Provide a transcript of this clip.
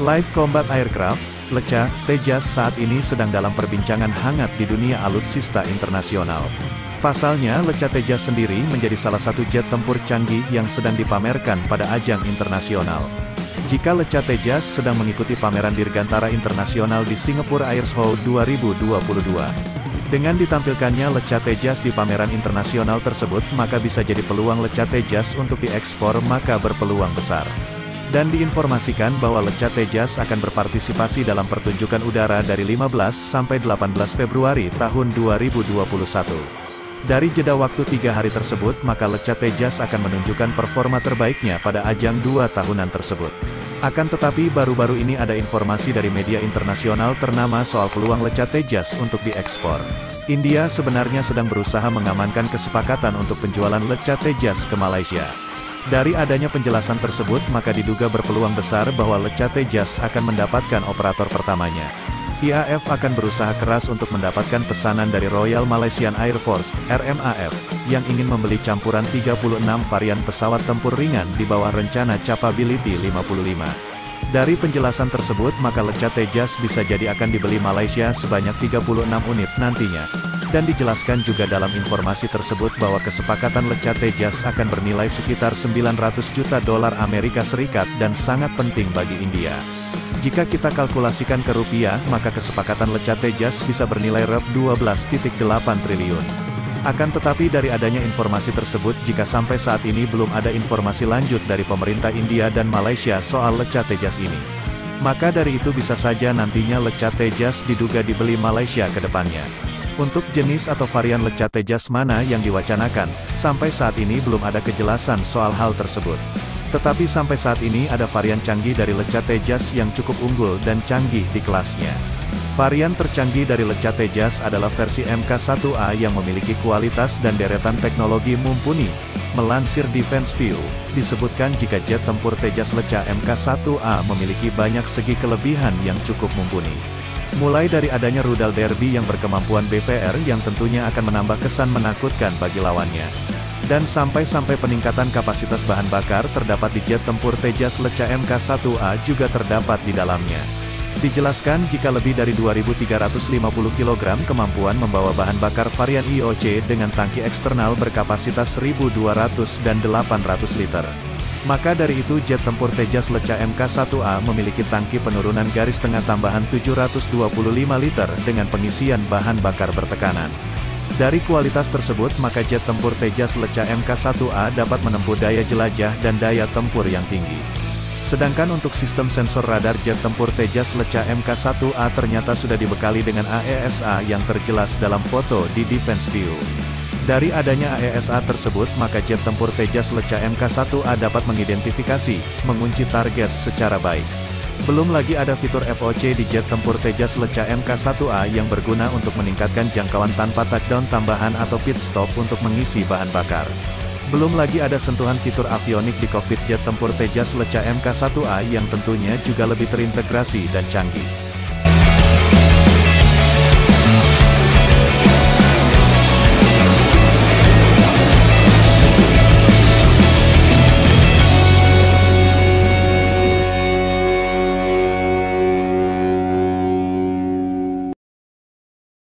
Light Combat Aircraft, LECA, Tejas saat ini sedang dalam perbincangan hangat di dunia alutsista internasional. Pasalnya LECA Tejas sendiri menjadi salah satu jet tempur canggih yang sedang dipamerkan pada ajang internasional. Jika LECA Tejas sedang mengikuti pameran Dirgantara Internasional di Singapore Airshow 2022. Dengan ditampilkannya LECA Tejas di pameran internasional tersebut, maka bisa jadi peluang LECA Tejas untuk diekspor maka berpeluang besar. Dan diinformasikan bahwa LECA Tejas akan berpartisipasi dalam pertunjukan udara dari 15 sampai 18 Februari tahun 2021. Dari jeda waktu 3 hari tersebut, maka LECA Tejas akan menunjukkan performa terbaiknya pada ajang 2 tahunan tersebut. Akan tetapi baru-baru ini ada informasi dari media internasional ternama soal peluang LECA Tejas untuk diekspor. India sebenarnya sedang berusaha mengamankan kesepakatan untuk penjualan LECA Tejas ke Malaysia. Dari adanya penjelasan tersebut, maka diduga berpeluang besar bahwa LECA Tejas akan mendapatkan operator pertamanya. IAF akan berusaha keras untuk mendapatkan pesanan dari Royal Malaysian Air Force, RMAF, yang ingin membeli campuran 36 varian pesawat tempur ringan di bawah rencana Capability 55. Dari penjelasan tersebut, maka LECA Tejas bisa jadi akan dibeli Malaysia sebanyak 36 unit nantinya. Dan dijelaskan juga dalam informasi tersebut bahwa kesepakatan LECA Tejas akan bernilai sekitar 900 juta dolar Amerika Serikat dan sangat penting bagi India. Jika kita kalkulasikan ke rupiah, maka kesepakatan LECA Tejas bisa bernilai Rp 12,8 triliun. Akan tetapi dari adanya informasi tersebut, jika sampai saat ini belum ada informasi lanjut dari pemerintah India dan Malaysia soal LECA Tejas ini, maka dari itu bisa saja nantinya LECA Tejas diduga dibeli Malaysia ke depannya. Untuk jenis atau varian LECA Tejas mana yang diwacanakan, sampai saat ini belum ada kejelasan soal hal tersebut. Tetapi sampai saat ini ada varian canggih dari LECA Tejas yang cukup unggul dan canggih di kelasnya. Varian tercanggih dari LECA Tejas adalah versi Mk1A yang memiliki kualitas dan deretan teknologi mumpuni. Melansir Defense View, disebutkan jika jet tempur Tejas LECA Mk1A memiliki banyak segi kelebihan yang cukup mumpuni. Mulai dari adanya rudal derby yang berkemampuan BPR yang tentunya akan menambah kesan menakutkan bagi lawannya. Dan sampai peningkatan kapasitas bahan bakar terdapat di jet tempur Tejas LECA Mk1A juga terdapat di dalamnya. Dijelaskan jika lebih dari 2.350 kg kemampuan membawa bahan bakar varian IOC dengan tangki eksternal berkapasitas 1.200 dan 800 liter. Maka dari itu jet tempur Tejas LECA Mk1A memiliki tangki penurunan garis tengah tambahan 725 liter dengan pengisian bahan bakar bertekanan. Dari kualitas tersebut, maka jet tempur Tejas LECA Mk1A dapat menempuh daya jelajah dan daya tempur yang tinggi. Sedangkan untuk sistem sensor radar jet tempur Tejas LECA Mk1A ternyata sudah dibekali dengan AESA yang terjelas dalam foto di Defense View. Dari adanya AESA tersebut, maka jet tempur Tejas LECA Mk1A dapat mengidentifikasi, mengunci target secara baik. Belum lagi ada fitur FOC di jet tempur Tejas LECA Mk1A yang berguna untuk meningkatkan jangkauan tanpa touchdown tambahan atau pit stop untuk mengisi bahan bakar. Belum lagi ada sentuhan fitur avionik di kokpit jet tempur Tejas LECA Mk1A yang tentunya juga lebih terintegrasi dan canggih.